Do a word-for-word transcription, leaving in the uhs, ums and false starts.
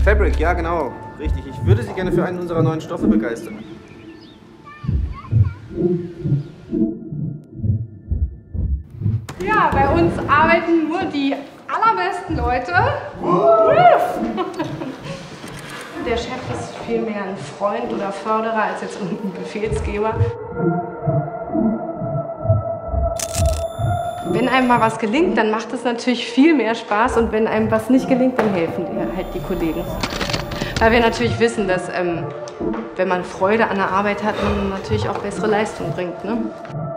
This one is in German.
Fabric, ja genau, richtig. Ich würde Sie gerne für einen unserer neuen Stoffe begeistern. Ja, bei uns arbeiten nur die allerbesten Leute. Der Chef ist viel mehr ein Freund oder Förderer als jetzt ein Befehlsgeber. Wenn einem mal was gelingt, dann macht es natürlich viel mehr Spaß, und wenn einem was nicht gelingt, dann helfen dir halt die Kollegen. Weil wir natürlich wissen, dass ähm, wenn man Freude an der Arbeit hat, man natürlich auch bessere Leistung bringt. Ne?